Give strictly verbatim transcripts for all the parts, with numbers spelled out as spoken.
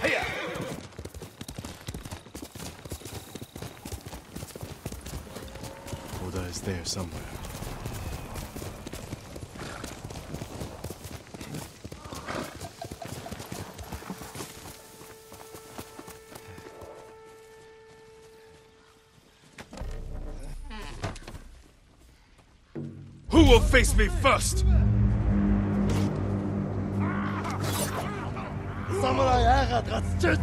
Oda is there somewhere. Who will face me first? Samurai Harat Ratschut!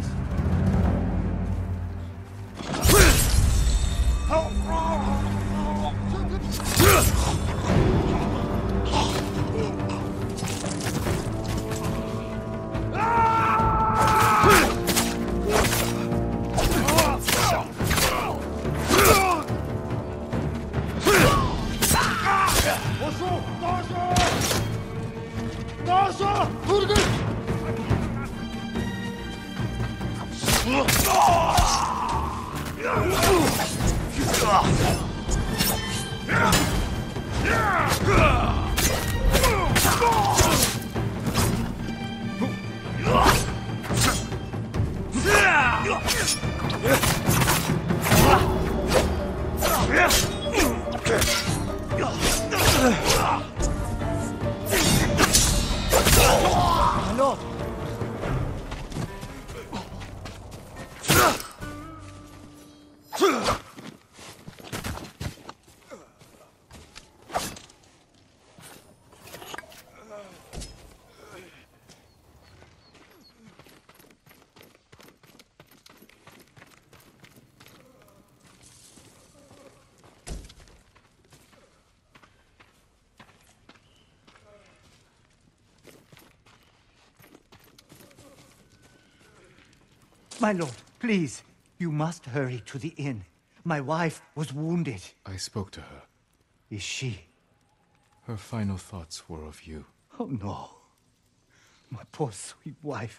My lord, please. You must hurry to the inn. My wife was wounded. I spoke to her. Is she? Her final thoughts were of you. Oh, no. My poor sweet wife.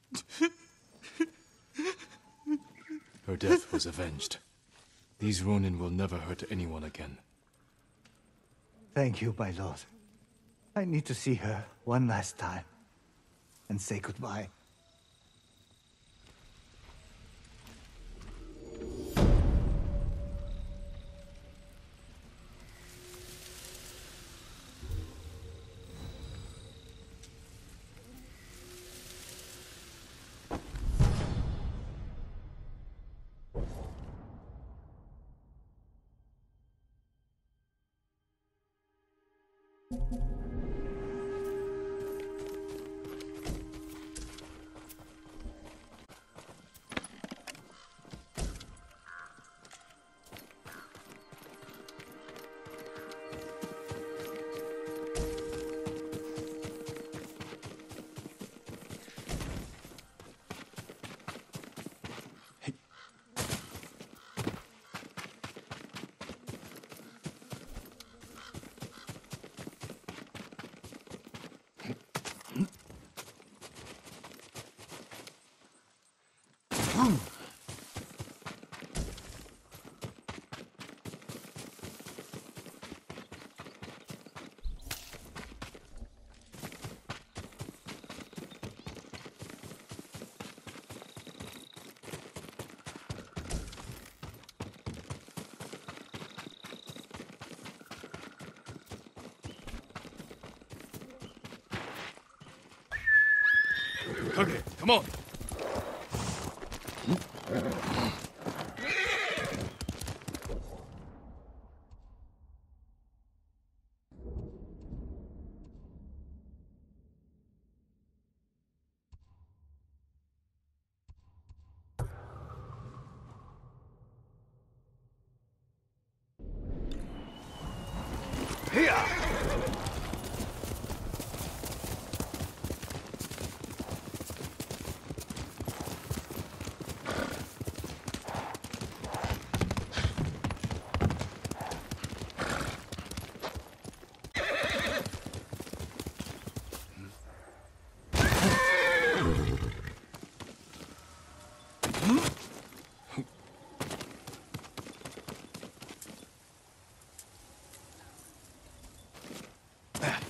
Her death was avenged. These Ronin will never hurt anyone again. Thank you, my lord. I need to see her one last time and say goodbye. Kage, come on! Here!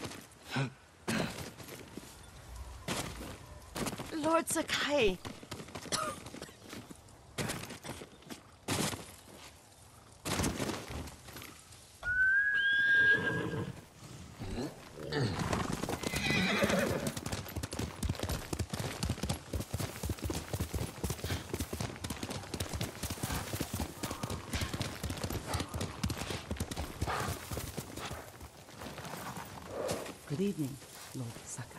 Lord Sakai, Good evening, Lord Sakai.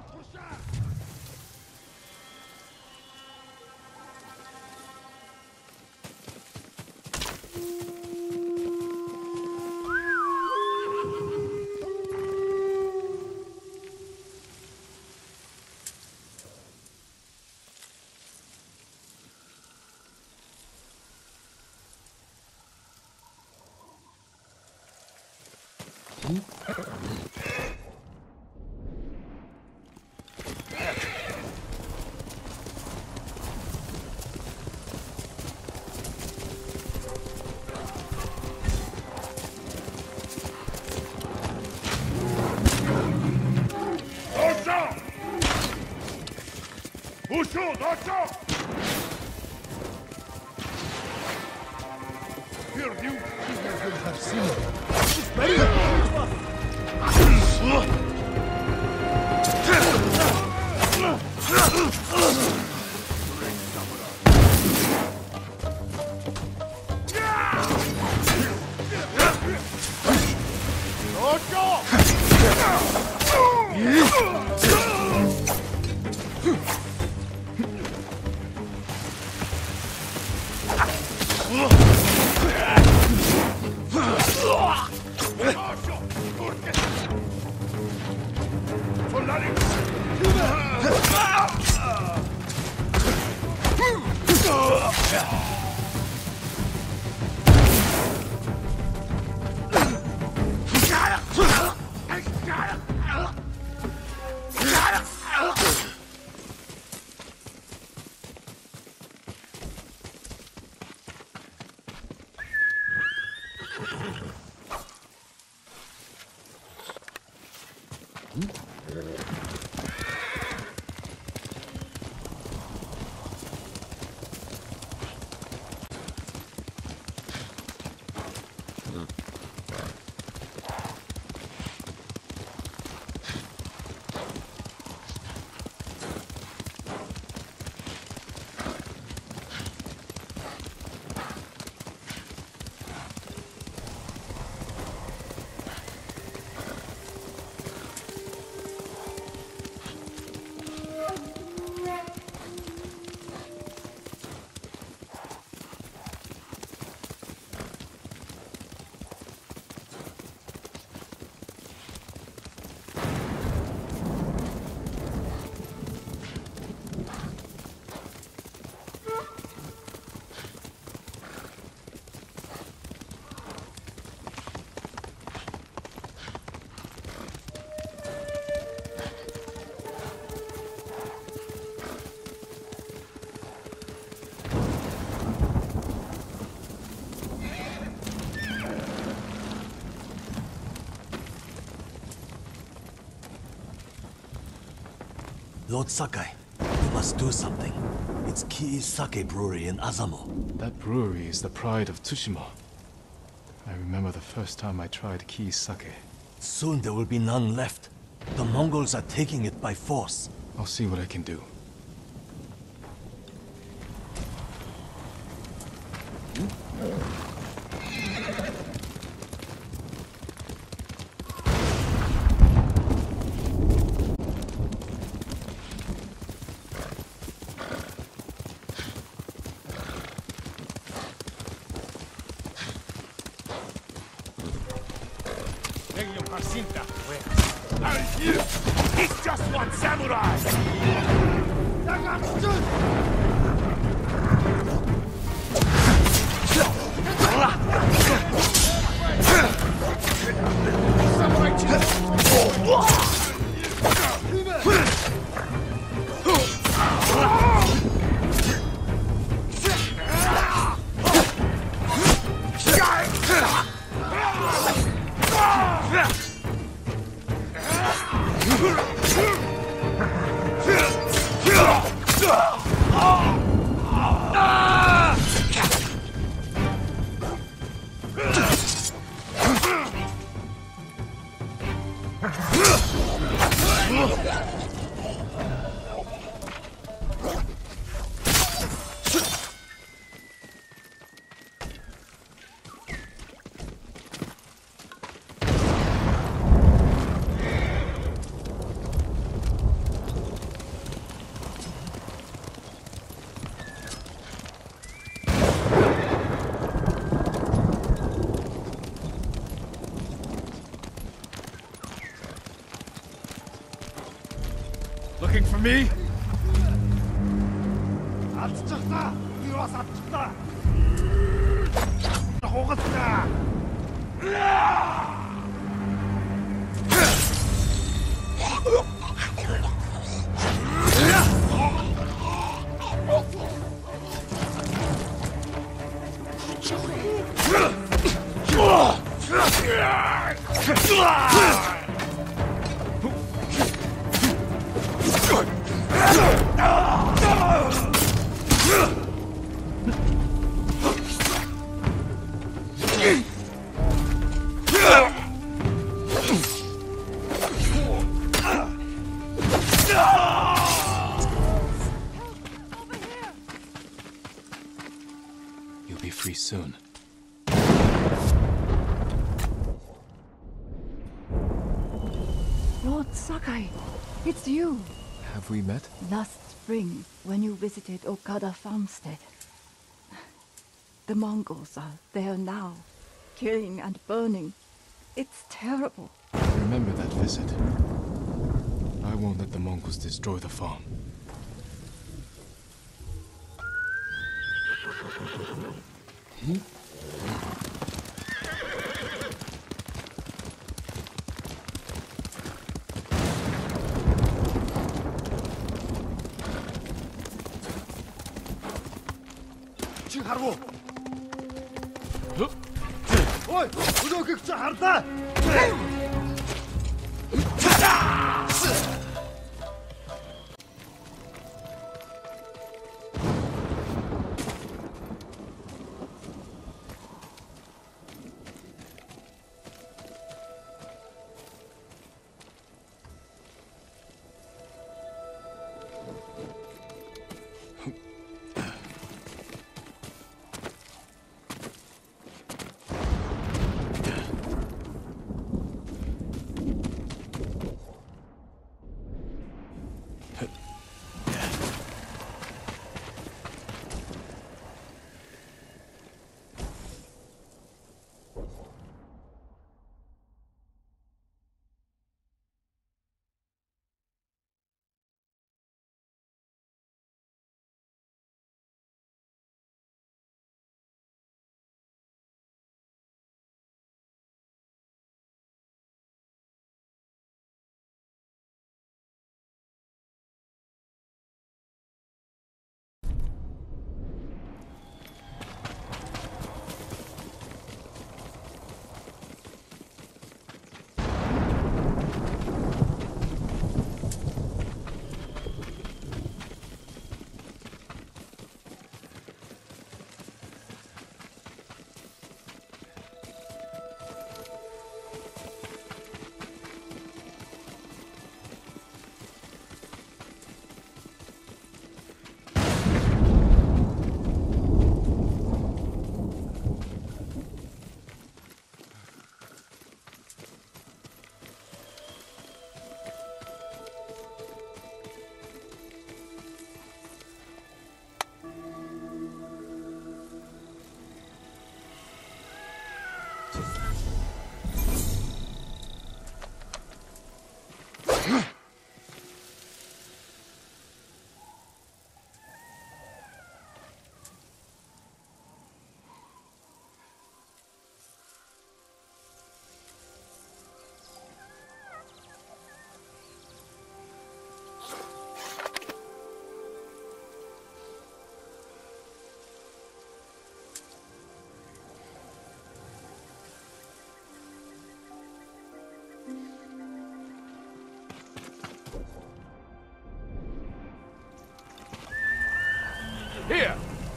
Lord Sakai, you must do something. It's Kii Sake Brewery in Azamo. That brewery is the pride of Tsushima. I remember the first time I tried Kii Sake. Soon there will be none left. The Mongols are taking it by force. I'll see what I can do. He's just one samurai! Looking for me? Алдчихлаа. Би бас алдчихлаа. Хугалцаа. You'll be free soon. Lord Sakai, it's you. Have we met? Last spring, when you visited Okada Farmstead. The Mongols are there now, killing and burning. It's terrible. I remember that visit. I won't let the Mongols destroy the farm. Hmm? Чи харгу. Ой, өнөөгч чи харлаа. Here!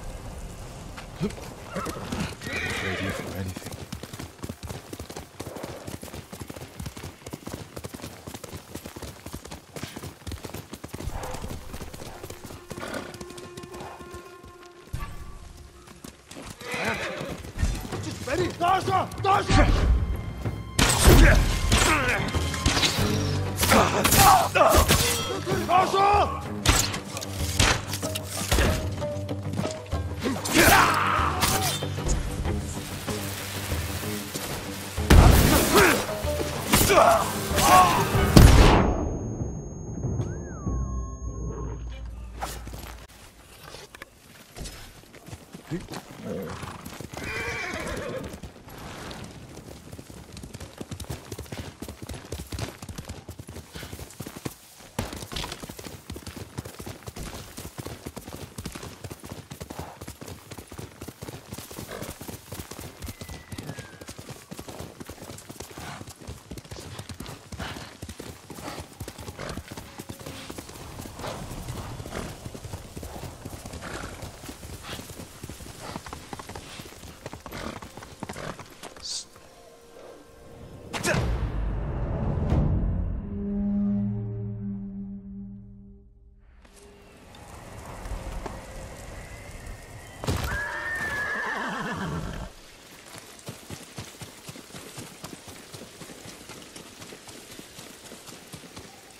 Ready for anything. Ready? Dorsо! Dorso! Dorsо!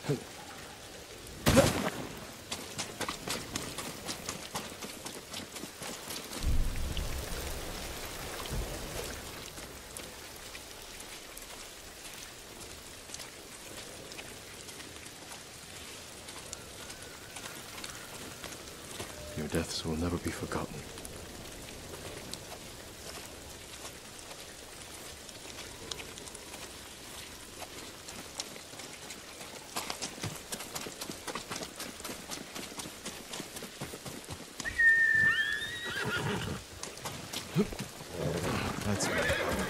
Your deaths will never be forgotten. That's it.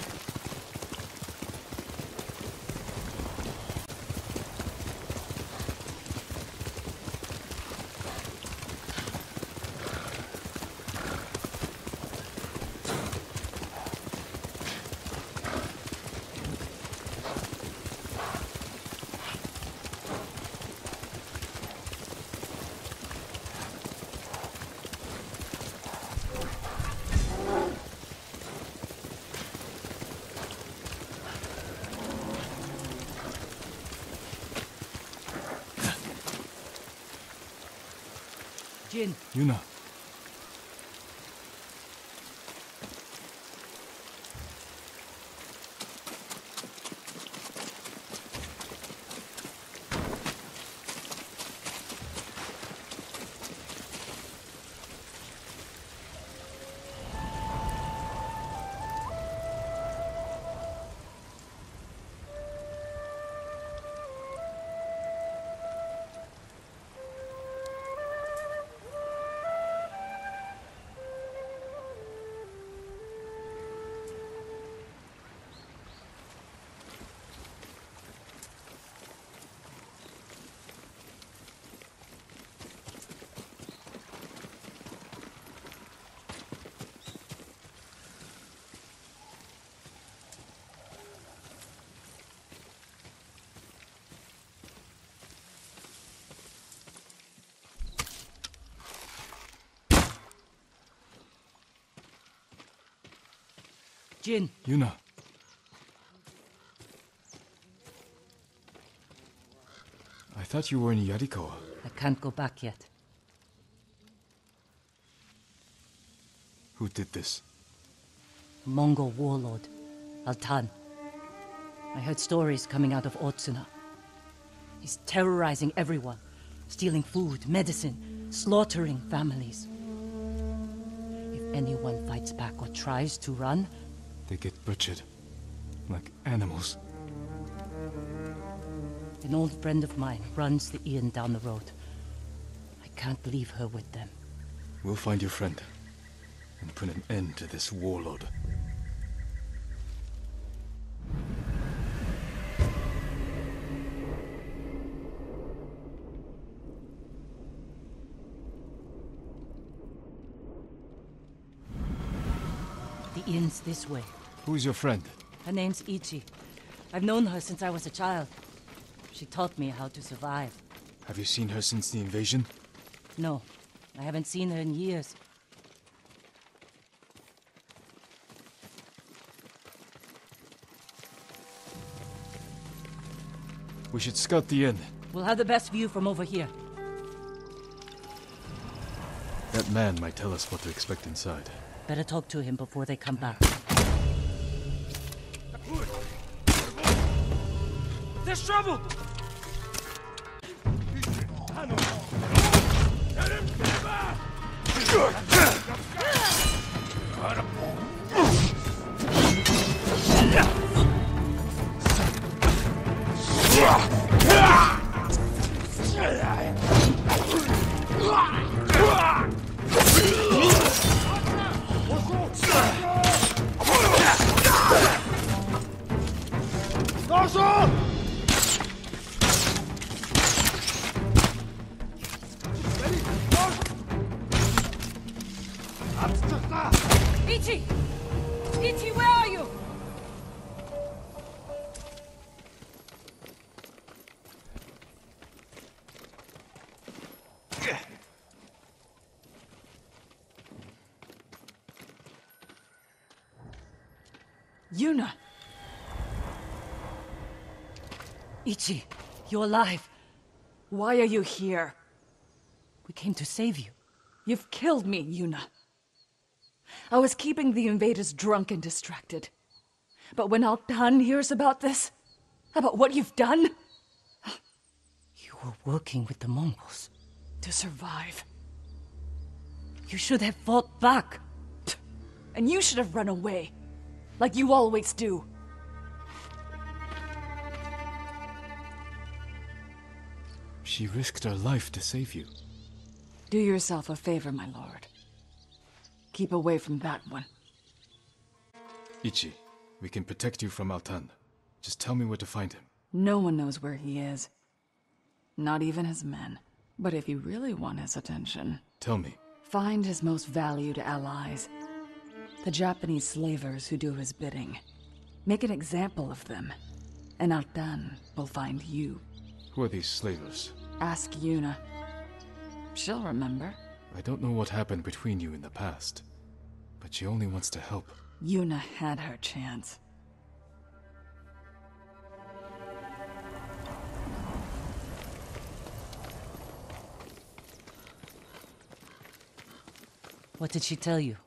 Jin. Yuna. Jin. Yuna. I thought you were in Yarikawa. I can't go back yet. Who did this? Mongol warlord, Altan. I heard stories coming out of Otsuna. He's terrorizing everyone, stealing food, medicine, slaughtering families. If anyone fights back or tries to run, They get butchered. Like animals. an old friend of mine runs the inn down the road. I can't leave her with them. We'll find your friend. And put an end to this warlord. The inn's this way. Who's your friend? Her name's Ichi. I've known her since I was a child. She taught me how to survive. Have you seen her since the invasion? No, I haven't seen her in years. We should scout the inn. We'll have the best view from over here. That man might tell us what to expect inside. Better talk to him before they come back. There's trouble! Get him! Get him back! Ichi! Ichi, where are you? Yuna! Ichi, you're alive. Why are you here? We came to save you. You've killed me, Yuna. I was keeping the invaders drunk and distracted. But when Altan hears about this, about what you've done... You were working with the Mongols. To survive. You should have fought back. And you should have run away. Like you always do. She risked her life to save you. Do yourself a favor, my lord. Keep away from that one. Ichi, we can protect you from Altan. Just tell me where to find him. No one knows where he is. Not even his men. But if you really want his attention... Tell me. Find his most valued allies. The Japanese slavers who do his bidding. Make an example of them. And Altan will find you. Who are these slavers? Ask Yuna. She'll remember. I don't know what happened between you in the past, but she only wants to help. Yuna had her chance. What did she tell you?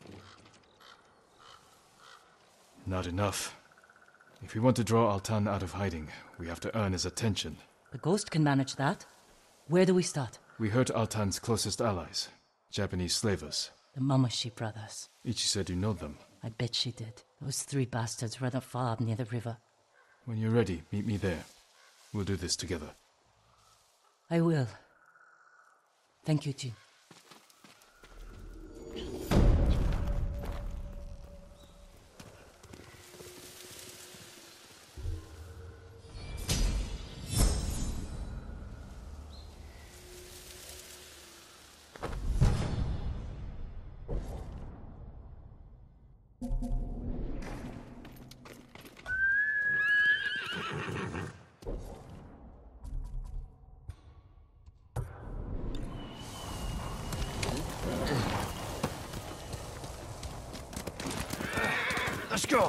Not enough. If we want to draw Altan out of hiding, we have to earn his attention. The Ghost can manage that. Where do we start? We hurt Altan's closest allies, Japanese slavers. The Mamoshi brothers. Ichi said you know them. I bet she did. Those three bastards run a farm near the river. When you're ready, meet me there. We'll do this together. I will. Thank you, Jin. Let's go.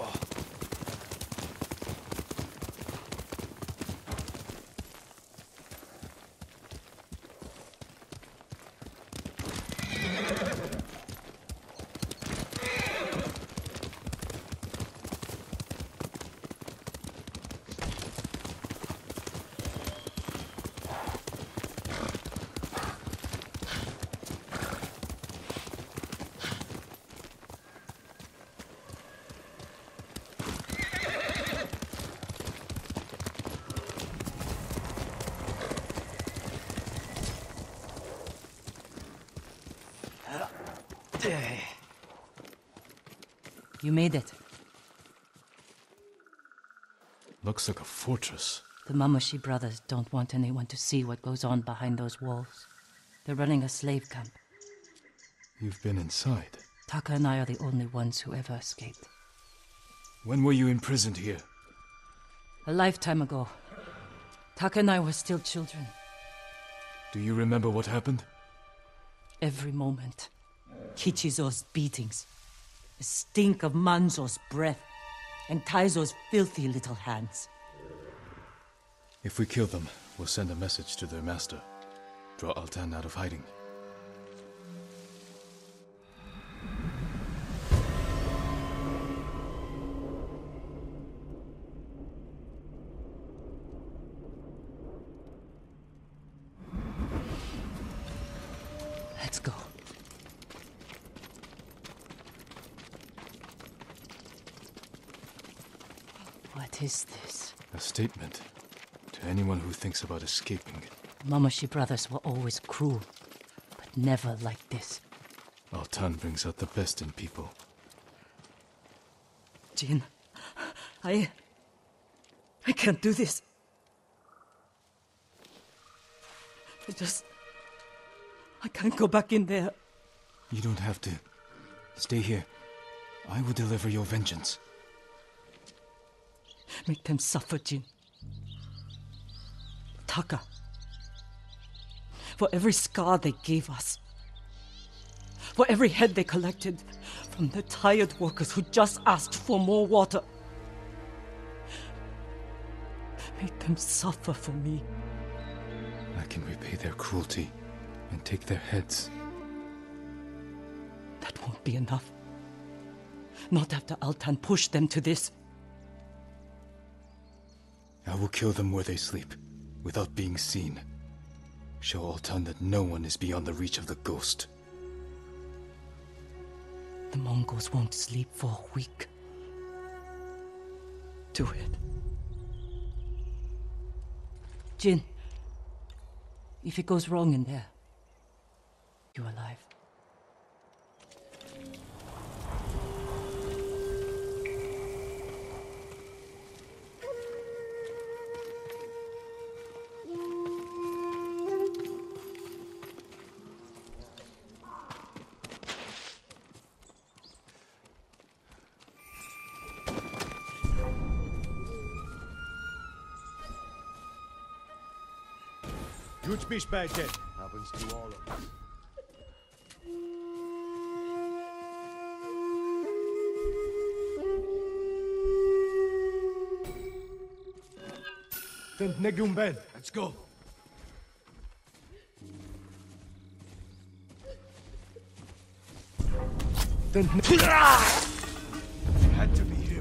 You made it. Looks like a fortress. The Mamoshi brothers don't want anyone to see what goes on behind those walls. They're running a slave camp. You've been inside. Taka and I are the only ones who ever escaped. When were you imprisoned here? A lifetime ago. Taka and I were still children. Do you remember what happened? Every moment. Kichizo's beatings. The stink of Manzo's breath. And Taizo's filthy little hands. If we kill them, we'll send a message to their master. Draw Altan out of hiding. Let's go. What is this? A statement to anyone who thinks about escaping. Mamoshi brothers were always cruel, but never like this. Altan brings out the best in people. Jin, I... I can't do this. I just... I can't go back in there. You don't have to. Stay here. I will deliver your vengeance. Make them suffer, Jin. Taka. For every scar they gave us. For every head they collected from the tired workers who just asked for more water. Make them suffer for me. I can repay their cruelty and take their heads. That won't be enough. Not after Altan pushed them to this. I will kill them where they sleep, without being seen. Show Altan that no one is beyond the reach of the ghost. The Mongols won't sleep for a week. Do it. Jin, if it goes wrong in there, you're alive. Good speech, Badger. Happens to all of us. Then Negum Ben. Let's go. Then had to be him.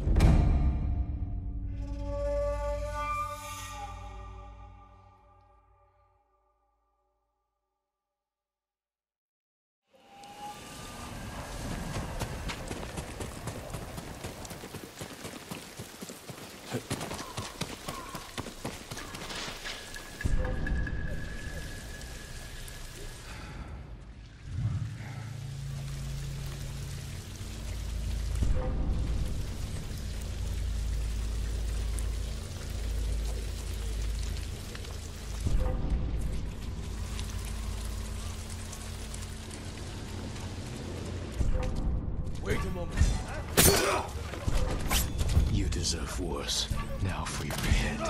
Wait a moment. You deserve worse. Now for your head.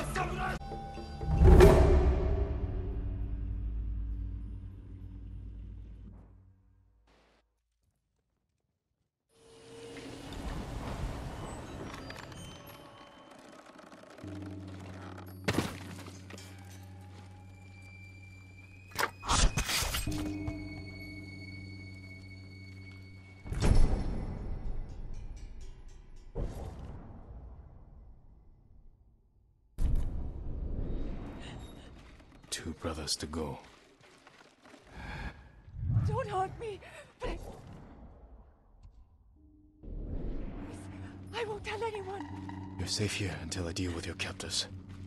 Two brothers to go. Don't hurt me, please. I won't tell anyone. You're safe here until I deal with your captors.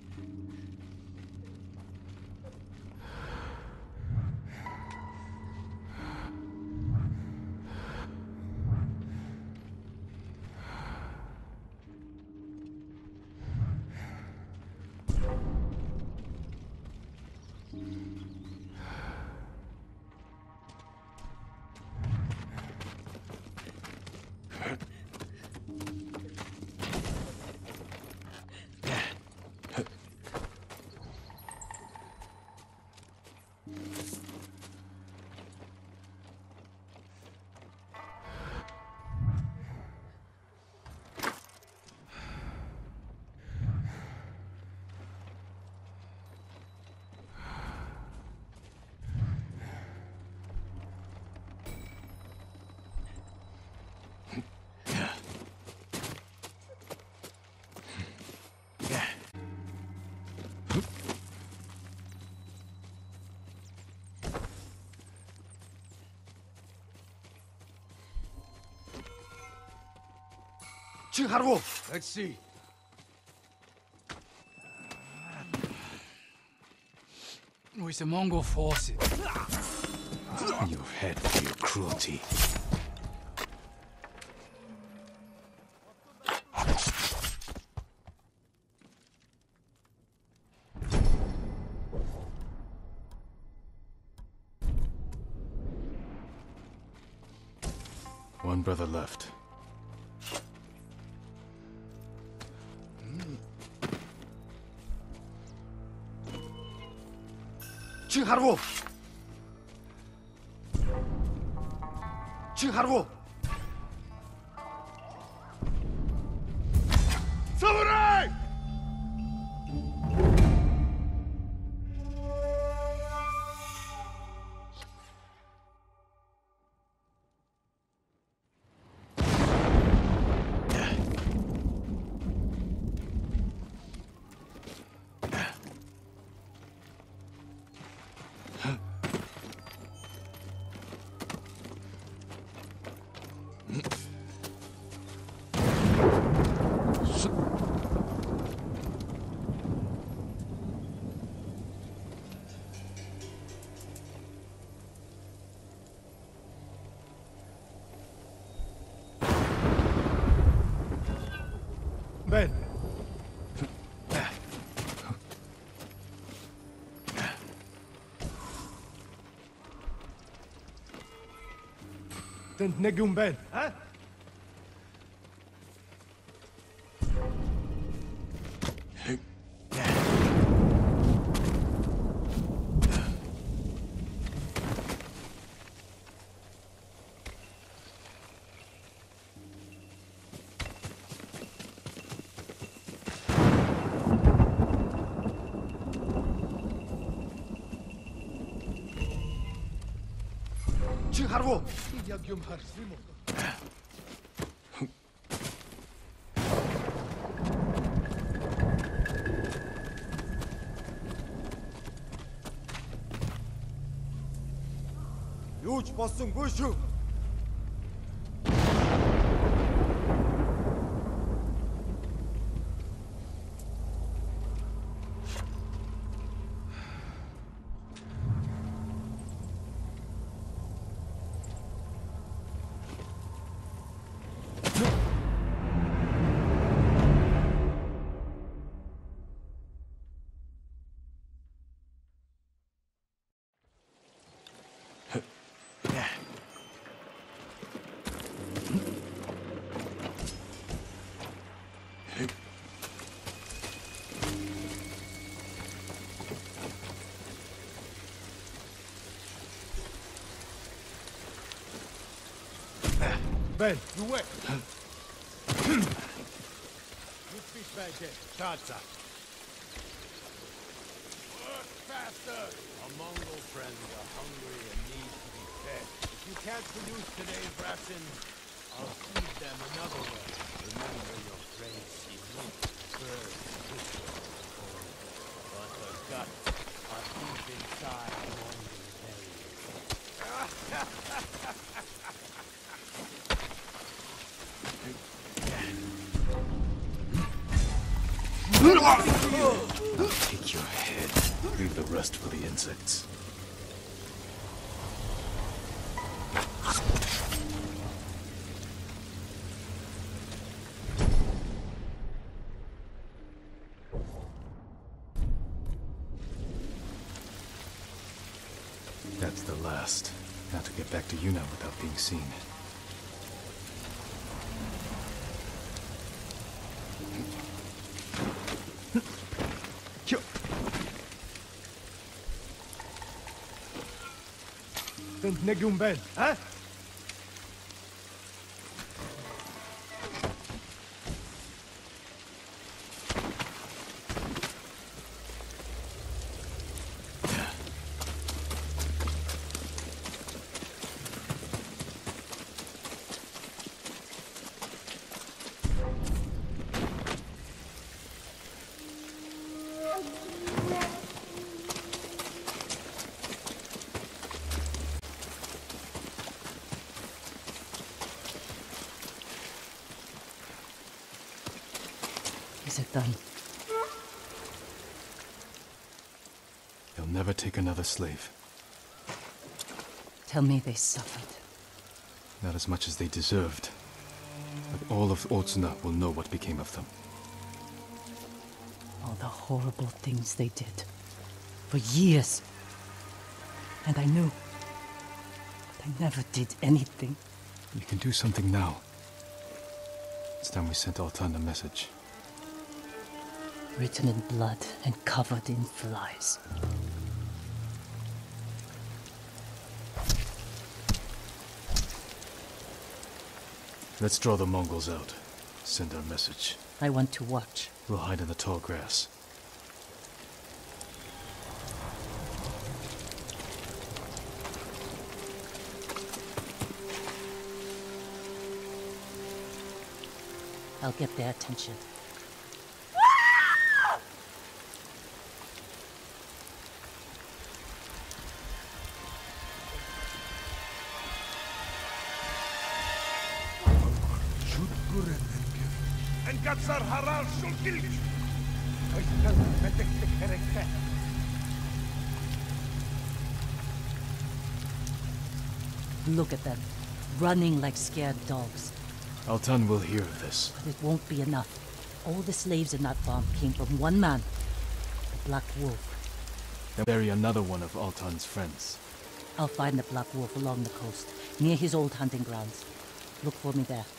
Let's see. With the Mongol forces. Your head for your cruelty. One brother left. Chingharu! Chingharu! Samurai! Tent negum ben, huh? Чи харгу? Яг юм харсан юм уу? Юу ч болсонгүй шүү. Ben, you wet. You speak back there. Chacha. Work faster. Our Mongol friends are hungry and need to be fed. If you can't produce today's rations, I'll feed them another way. Remember your friends see meat, birds, fishes, but the guts are deep inside Mongol bellies. Take your head. Leave the rest for the insects. That's the last. Now to get back to Yuna without being seen. Tent negum ben, huh? Is it done? They'll never take another slave. Tell me they suffered. Not as much as they deserved. But all of Otsuna will know what became of them. All the horrible things they did. For years. And I knew. But I never did anything. We can do something now. It's time we sent Altan a message. Written in blood and covered in flies. Let's draw the Mongols out. Send our message. I want to watch. We'll hide in the tall grass. I'll get their attention. Gatsar haral shulkilk. Look at them, running like scared dogs. Altan will hear of this. But it won't be enough. All the slaves in that farm came from one man, the Black Wolf. They'll bury another one of Altan's friends. I'll find the Black Wolf along the coast, near his old hunting grounds. Look for me there.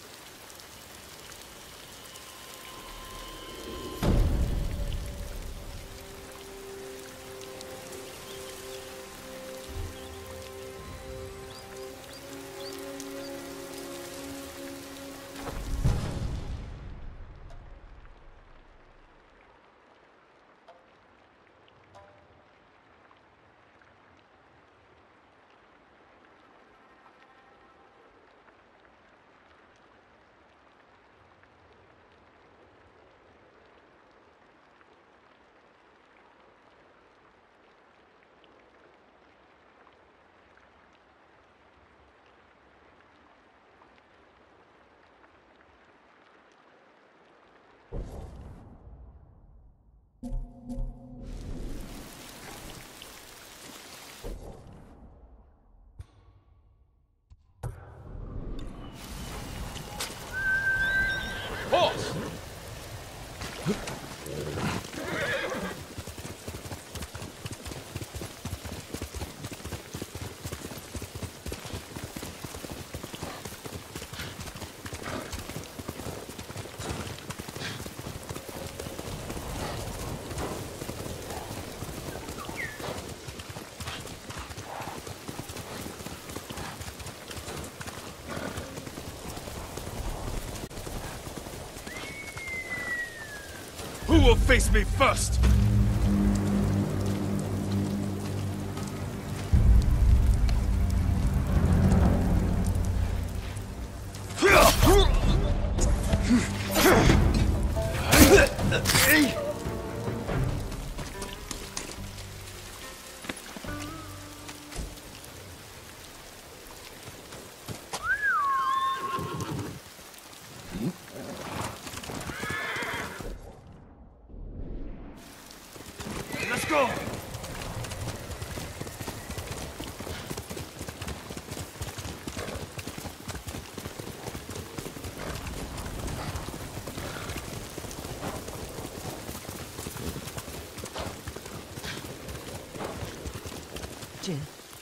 Horse! Who will face me first? Let's go! Jill.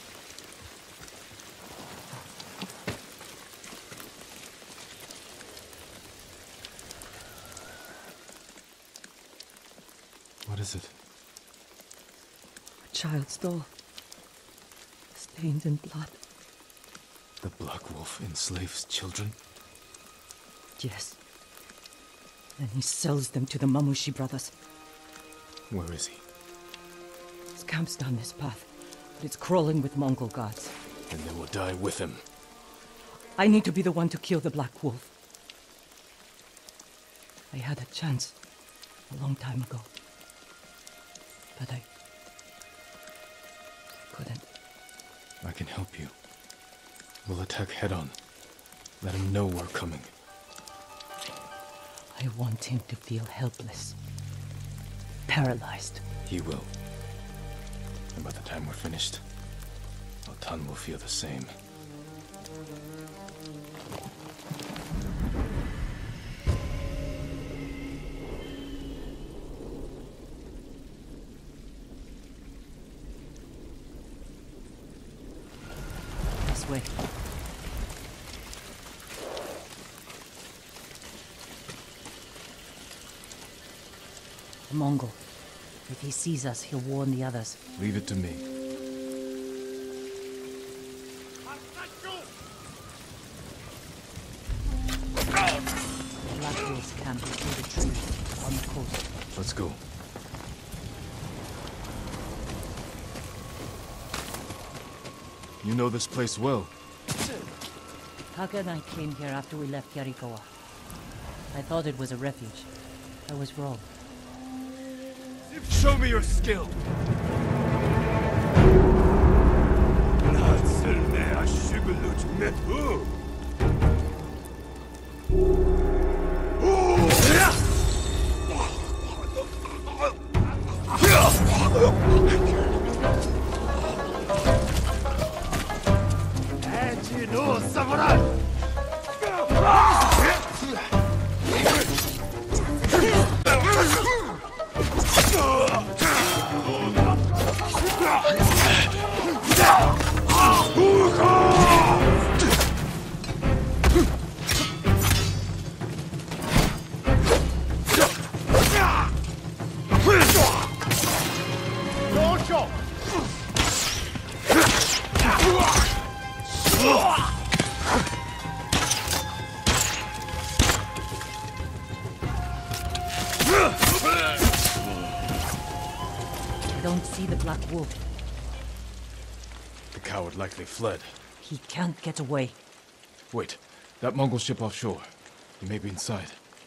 What is it? A child's doll. Stained in blood. The Black Wolf enslaves children? Yes. And he sells them to the Mamushi brothers. Where is he? His camp's down this path, but it's crawling with Mongol guards. And they will die with him. I need to be the one to kill the Black Wolf. I had a chance a long time ago. But I couldn't. I can help you. We'll attack head-on. Let him know we're coming. I want him to feel helpless. Paralyzed. He will. And by the time we're finished, Altan will feel the same. This way. The Mongol. If he sees us, he'll warn the others. Leave it to me. Black Wolf's camp is through the trees, on the coast. Let's go. You know this place well. Taka and I came here after we left Yarikawa. I thought it was a refuge. I was wrong. Show me your skill! Down! Black Wolf. The coward likely fled. He can't get away. Wait, that Mongol ship offshore. He may be inside.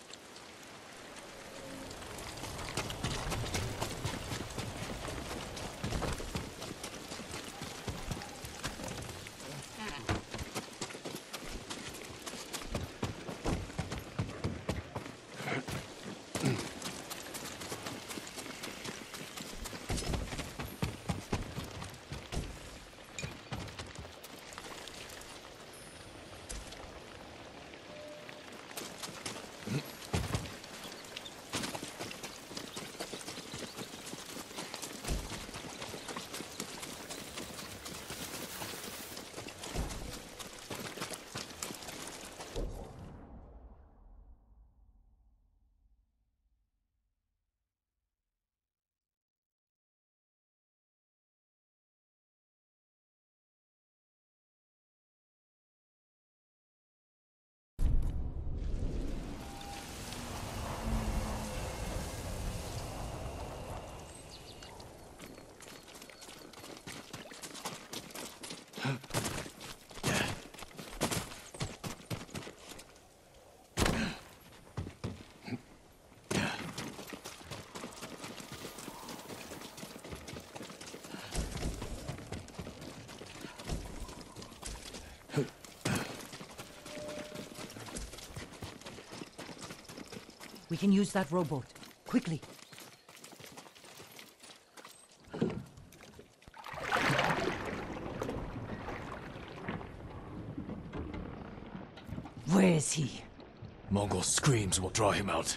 We can use that rowboat. Quickly. Where is he? Mongol screams will draw him out.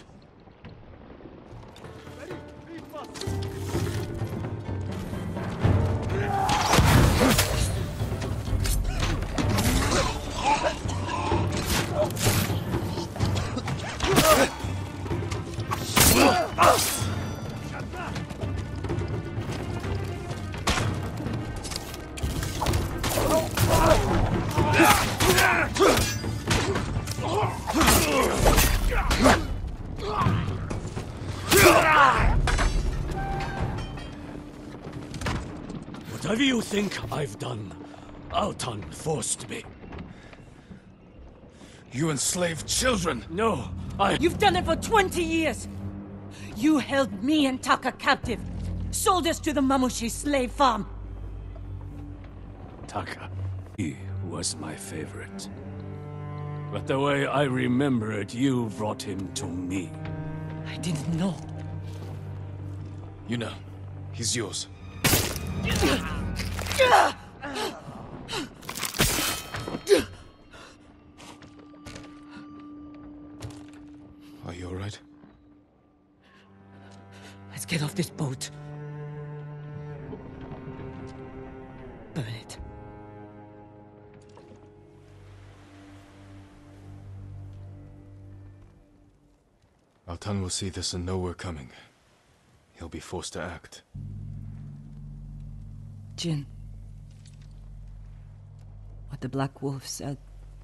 Whatever you think I've done, Altan forced me. You enslaved children! No, I... You've done it for twenty years! You held me and Taka captive, sold us to the Mamushi slave farm. Taka. He was my favorite. But the way I remember it, you brought him to me. I didn't know. You know, he's yours. Are you all right? Let's get off this boat. Burn it. Altan will see this and know we're coming. He'll be forced to act. Jin. What the Black Wolf said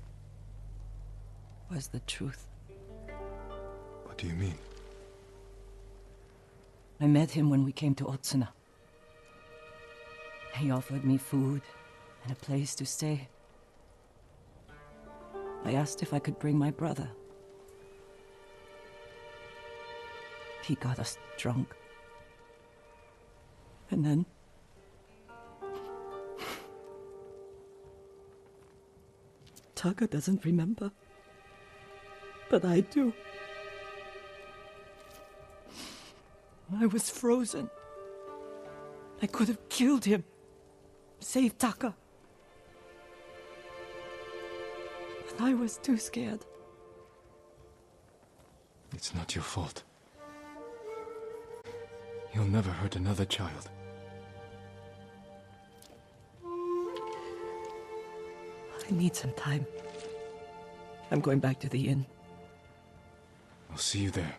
was the truth. What do you mean? I met him when we came to Otsuna. He offered me food and a place to stay. I asked if I could bring my brother. He got us drunk. And then... Taka doesn't remember. But I do. I was frozen. I could have killed him. Saved Taka. But I was too scared. It's not your fault. You'll never hurt another child. I need some time. I'm going back to the inn. I'll see you there.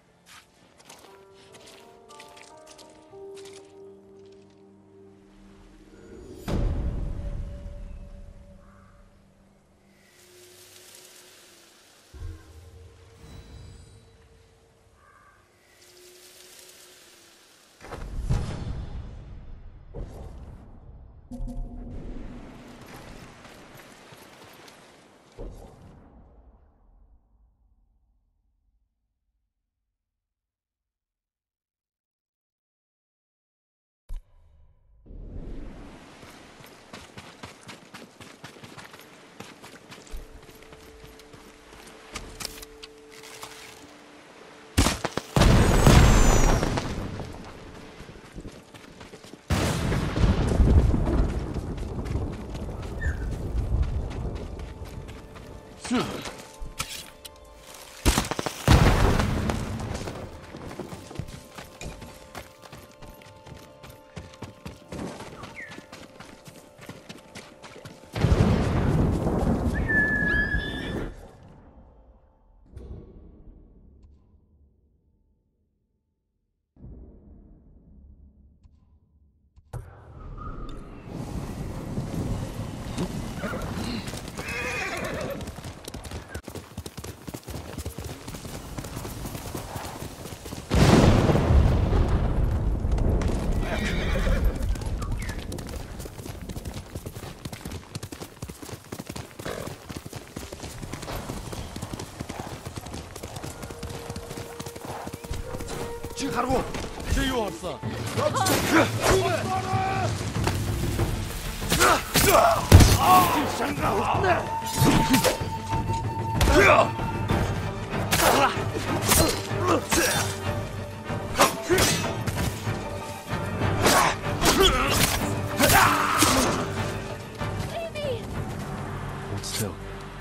가라고! 제유 없어! Hold still.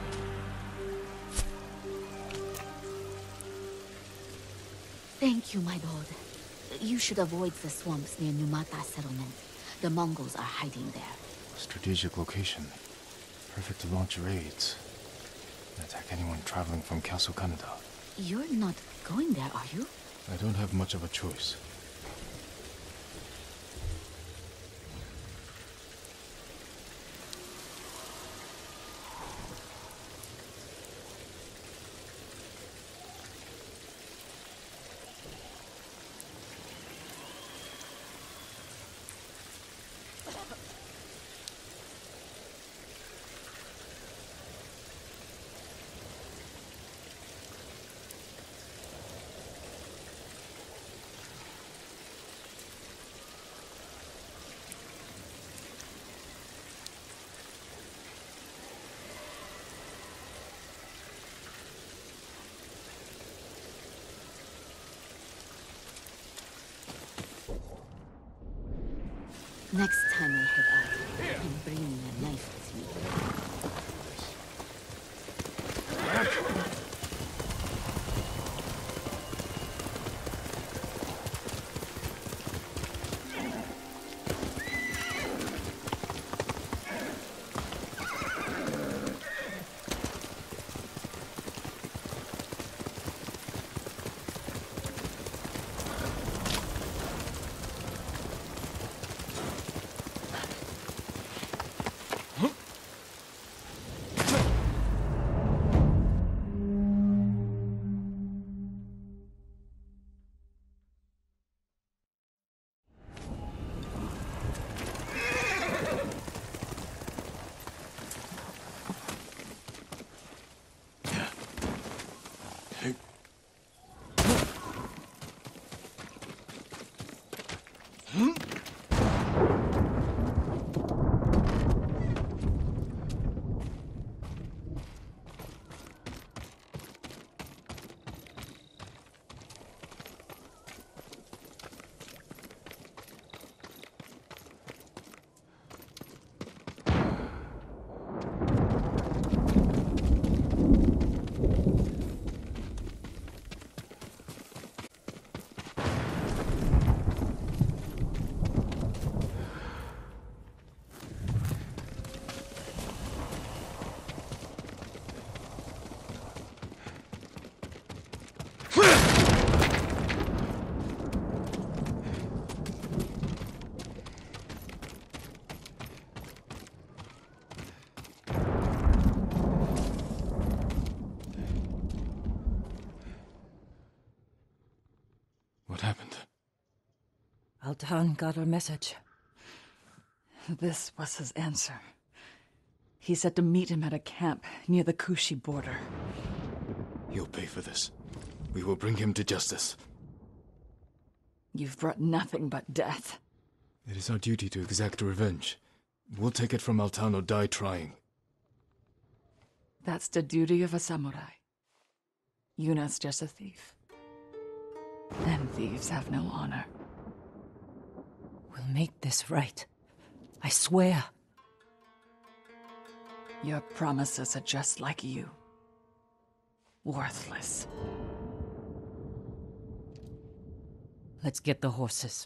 Thank you, my lord. You should avoid the swamps near Numata settlement. The Mongols are hiding there. Strategic location. Perfect to launch raids. And attack anyone traveling from Castle Kaneda. You're not going there, are you? I don't have much of a choice. Next time I head out, I'm bringing a knife with me. What happened? Altan got our message. This was his answer. He said to meet him at a camp near the Kushi border. He'll pay for this. We will bring him to justice. You've brought nothing but death. It is our duty to exact revenge. We'll take it from Altan or die trying. That's the duty of a samurai. Yuna's just a thief. And thieves have no honor. We'll make this right. I swear. Your promises are just like you. Worthless. Let's get the horses.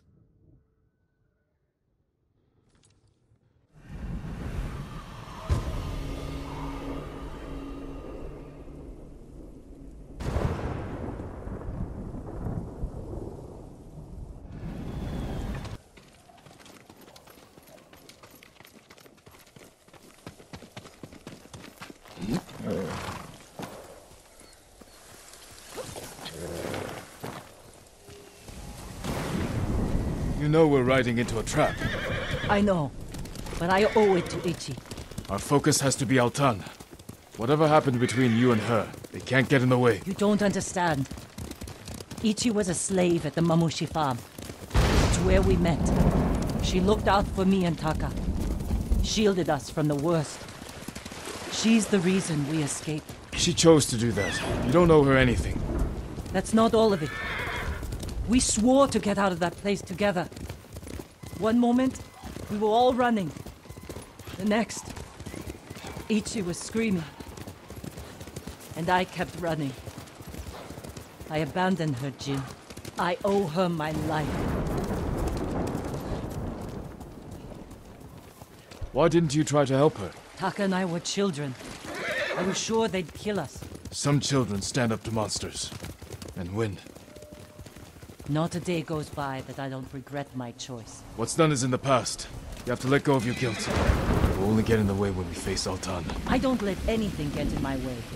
You know we're riding into a trap. I know, but I owe it to Ichi. Our focus has to be Altan. Whatever happened between you and her, they can't get in the way. You don't understand. Ichi was a slave at the Mamushi farm. It's where we met. She looked out for me and Taka. Shielded us from the worst. She's the reason we escaped. She chose to do that. You don't owe her anything. That's not all of it. We swore to get out of that place together. One moment, we were all running. The next, Ichi was screaming. And I kept running. I abandoned her, Jin. I owe her my life. Why didn't you try to help her? Taka and I were children. I was sure they'd kill us. Some children stand up to monsters. And win. Not a day goes by that I don't regret my choice. What's done is in the past. You have to let go of your guilt. It will only get in the way when we face Altan. I don't let anything get in my way.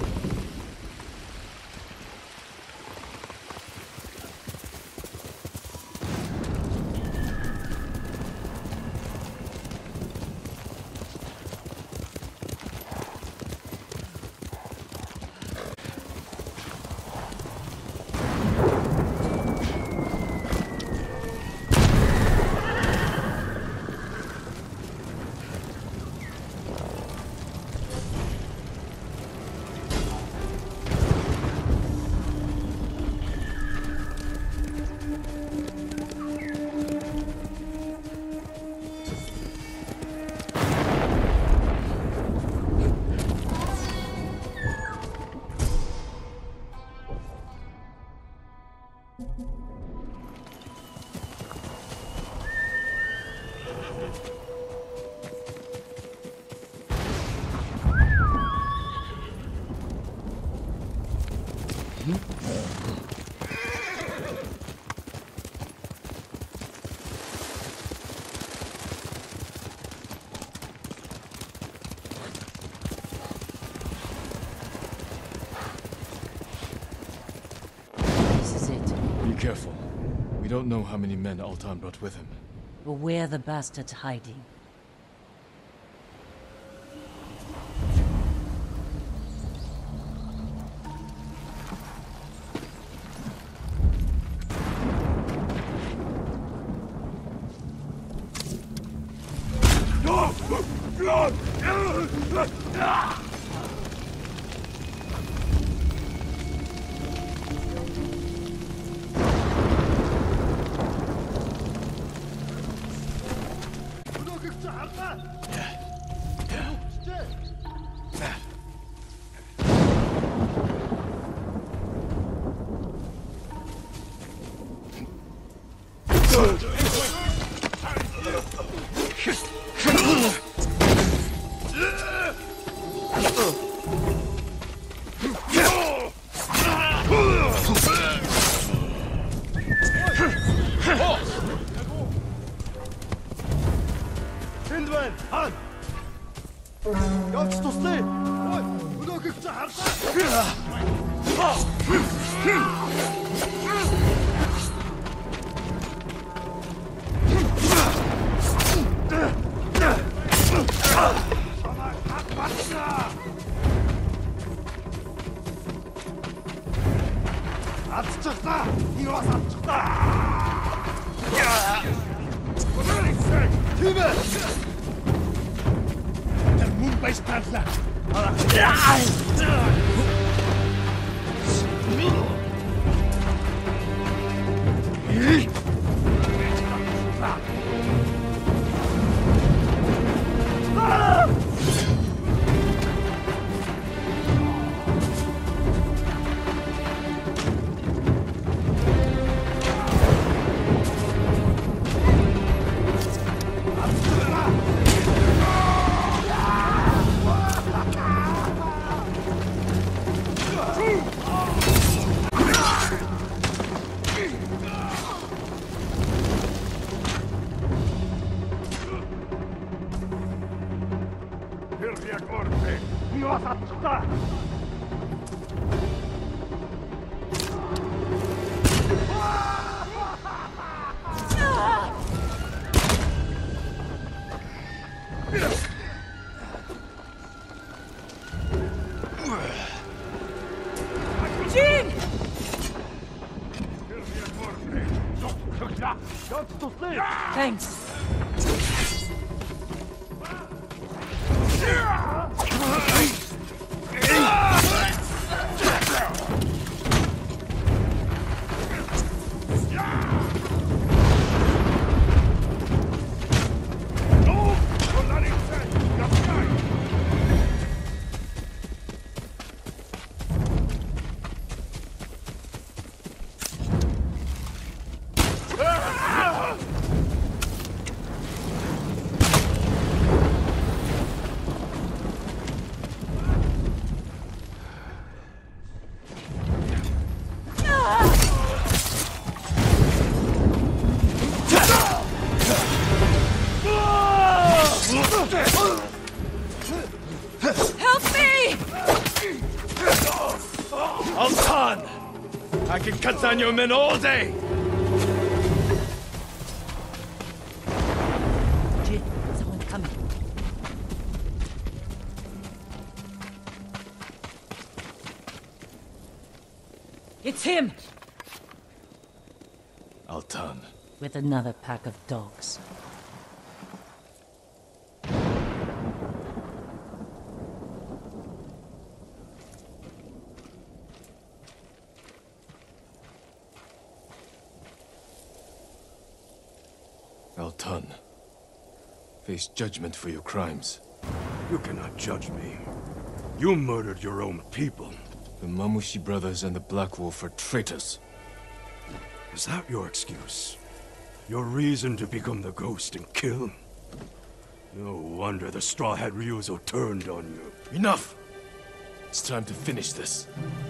Careful. We don't know how many men Altan brought with him. But where the bastard's hiding? Атчихлаа! Би бас атчихлаа! Тийм ээ! Тэр мөн байж таалаа. Thanks. Help me! Altan! I can cut down your men all day! Jin, someone coming. It's him! Altan. With another pack of dogs. Altan. Face judgment for your crimes. You cannot judge me. You murdered your own people. The Mamushi brothers and the Black Wolf are traitors. Is that your excuse? Your reason to become the ghost and kill? No wonder the Straw Hat Ryuzo turned on you. Enough! It's time to finish this.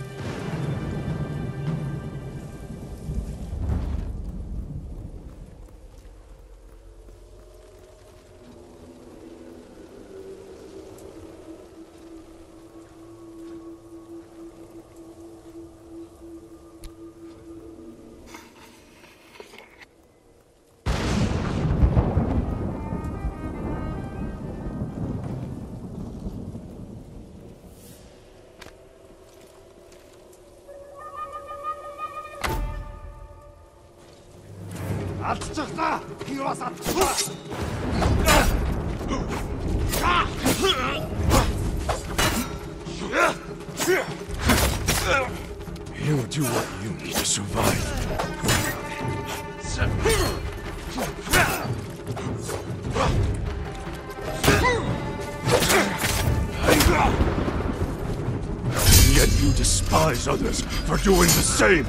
Атчихлаа! Би бас атчихлаа! You'll do what you need to survive. And yet you despise others for doing the same.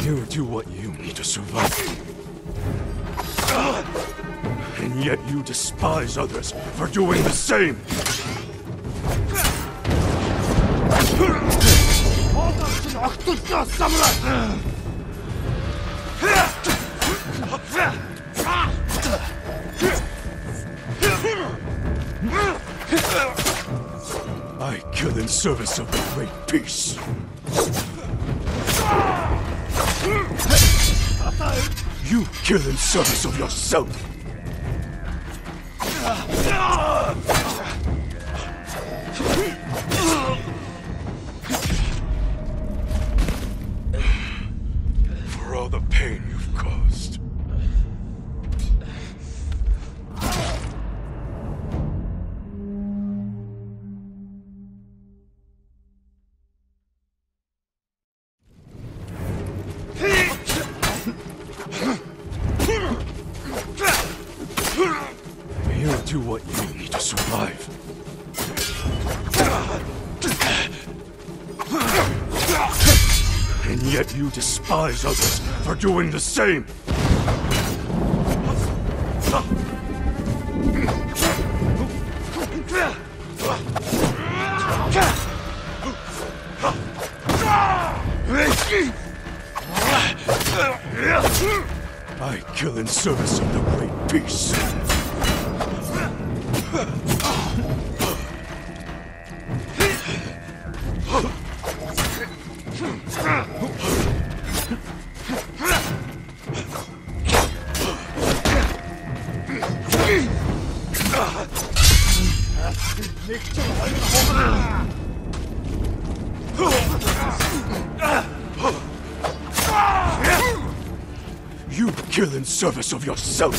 You do what you need to survive. And yet you despise others for doing the same! I kill in service of the Great Peace. You kill in service of yourself. For all the pain you've caused. You'll do what you need to survive. And yet you despise others for doing the same! I kill in service of the Great Peace. You kill in service of yourself!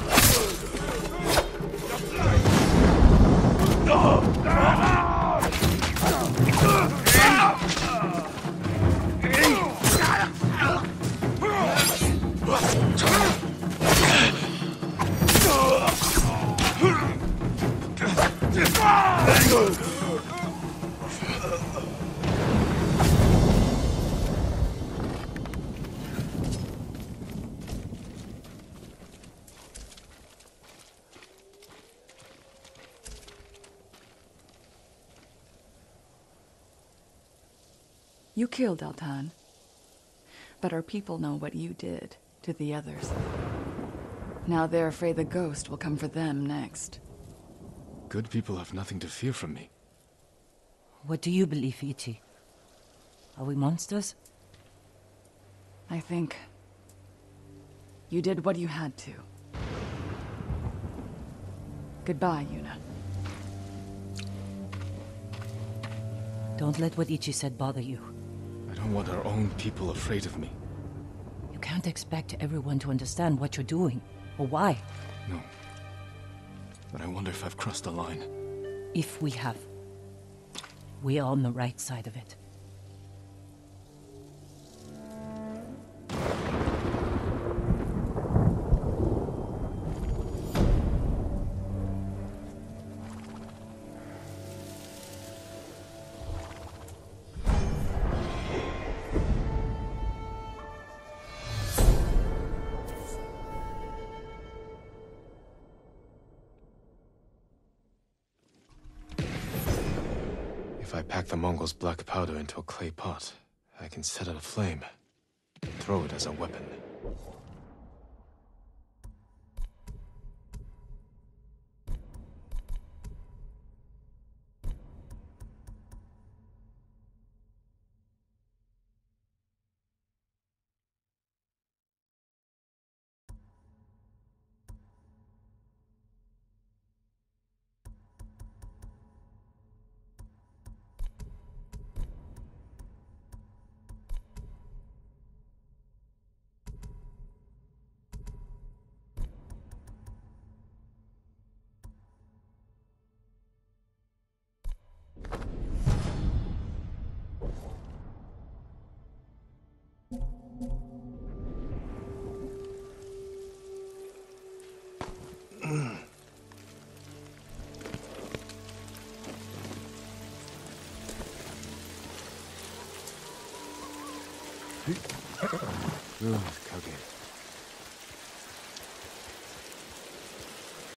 You killed Altan. But our people know what you did to the others. Now they're afraid the ghost will come for them next. Good people have nothing to fear from me. What do you believe, Iti? Are we monsters? I think you did what you had to. Goodbye, Yuna. Don't let what Ichi said bother you. I don't want our own people afraid of me. You can't expect everyone to understand what you're doing, or why. No. But I wonder if I've crossed the line. If we have. We are on the right side of it. If I pack the Mongols' black powder into a clay pot, I can set it aflame, throw it as a weapon. Kage.